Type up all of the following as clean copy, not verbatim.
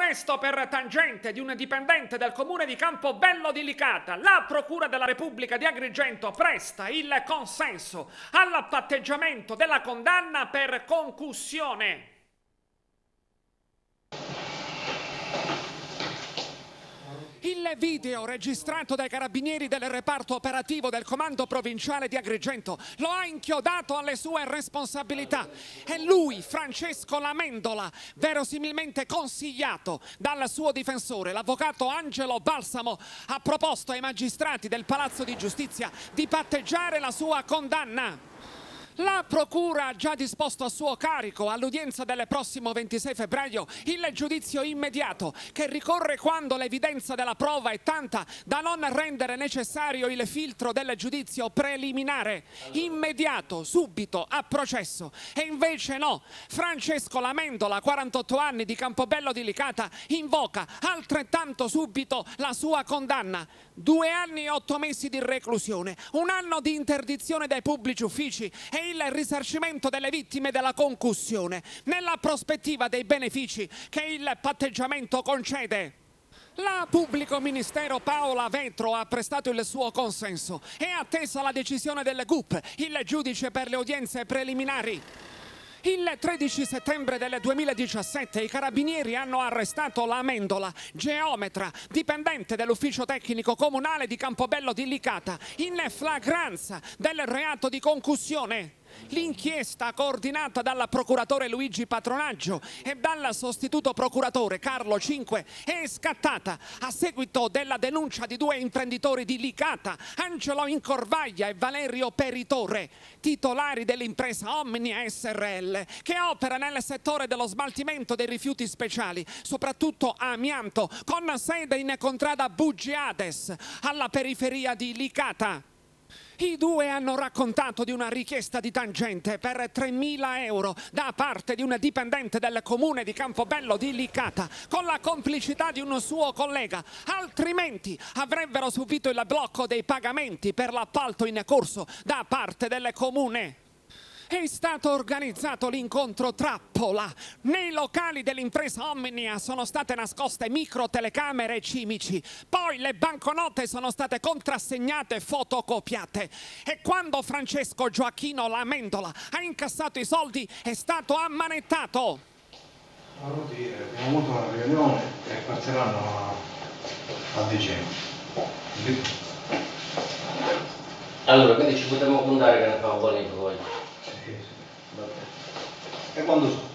Arresto per tangente di un dipendente del comune di Campobello di Licata. La Procura della Repubblica di Agrigento presta il consenso al patteggiamento della condanna per concussione. Il video registrato dai carabinieri del reparto operativo del comando provinciale di Agrigento lo ha inchiodato alle sue responsabilità. È lui, Francesco Lamendola, verosimilmente consigliato dal suo difensore, l'avvocato Angelo Balsamo, ha proposto ai magistrati del Palazzo di Giustizia di patteggiare la sua condanna. La Procura ha già disposto a suo carico, all'udienza del prossimo 26 febbraio, il giudizio immediato, che ricorre quando l'evidenza della prova è tanta da non rendere necessario il filtro del giudizio preliminare. Immediato, subito, a processo. E invece no. Francesco Lamendola, 48 anni, di Campobello di Licata, invoca altrettanto subito la sua condanna. 2 anni e 8 mesi di reclusione, 1 anno di interdizione dai pubblici uffici e il risarcimento delle vittime della concussione, nella prospettiva dei benefici che il patteggiamento concede. La pubblico ministero Paola Vetro ha prestato il suo consenso e è attesa la decisione del GUP, il giudice per le udienze preliminari. Il 13 settembre del 2017 i carabinieri hanno arrestato Lamendola, geometra, dipendente dell'ufficio tecnico comunale di Campobello di Licata, in flagranza del reato di concussione. L'inchiesta, coordinata dal procuratore Luigi Patronaggio e dal sostituto procuratore Carlo Cinque, è scattata a seguito della denuncia di 2 imprenditori di Licata, Angelo Incorvaglia e Valerio Peritore, titolari dell'impresa Omnia SRL, che opera nel settore dello smaltimento dei rifiuti speciali, soprattutto amianto, con sede in contrada Bugiades, alla periferia di Licata. I 2 hanno raccontato di una richiesta di tangente per 3.000 euro da parte di un dipendente del comune di Campobello di Licata, con la complicità di un suo collega, altrimenti avrebbero subito il blocco dei pagamenti per l'appalto in corso da parte del comune. È stato organizzato l'incontro trappola. Nei locali dell'impresa Omnia sono state nascoste microtelecamere e cimici. Poi le banconote sono state contrassegnate e fotocopiate. E quando Francesco Gioacchino Lamendola ha incassato i soldi è stato ammanettato. Abbiamo avuto una riunione e passeranno a dicembre. Allora, quindi ci potremmo contare che ne fa un bonifico poi. E quando so?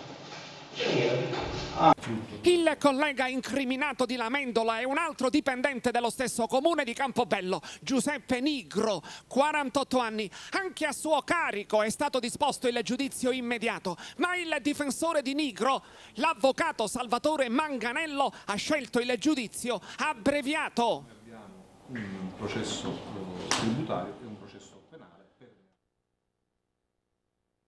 Il collega incriminato di Lamendola è un altro dipendente dello stesso comune di Campobello, Giuseppe Nigro, 48 anni. Anche a suo carico è stato disposto il giudizio immediato, ma il difensore di Nigro, l'avvocato Salvatore Manganello, ha scelto il giudizio abbreviato. Abbiamo un processo tributario